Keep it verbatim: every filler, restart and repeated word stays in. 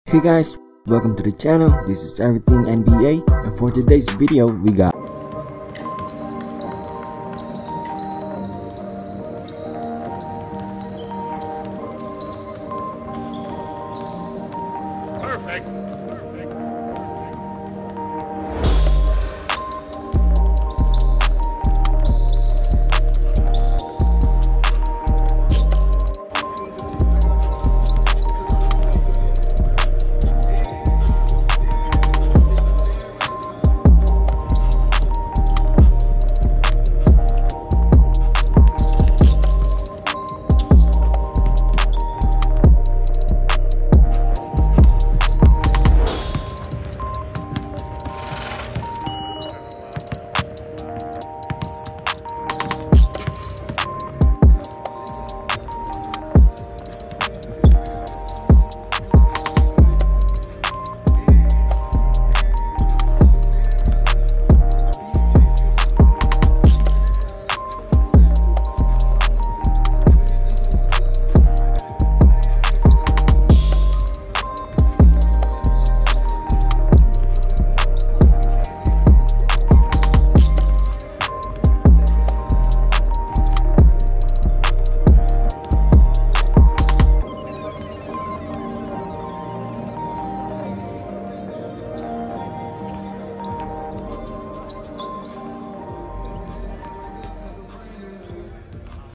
Hey guys, welcome to the channel. This is Everything N B A, and for today's video we got Perfect.